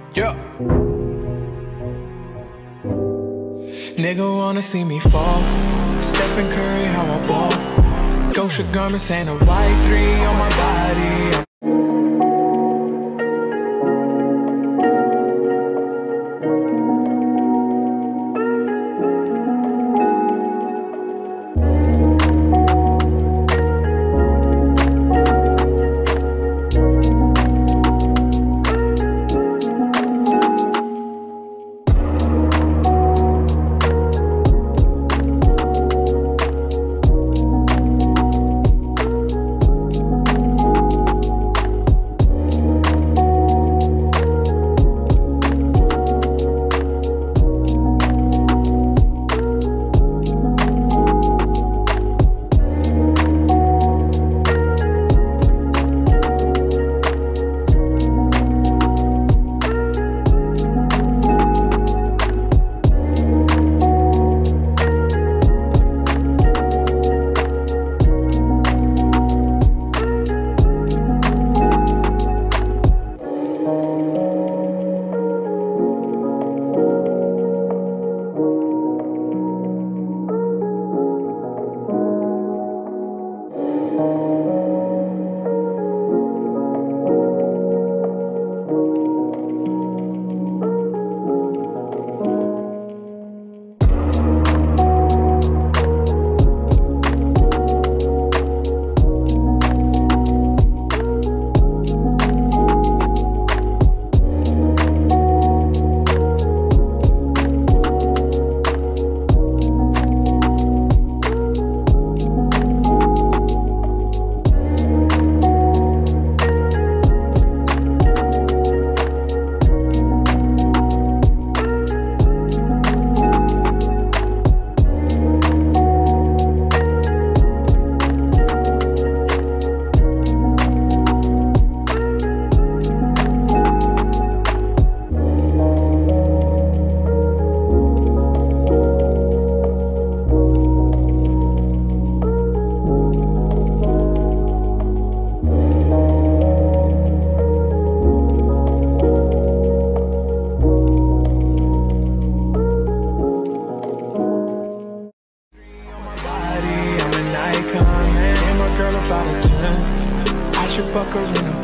Yeah. Nigga wanna see me fall. Stephen Curry, how I ball. Gosha garments and a white 3 on my body. About a 10, I should fuck her in a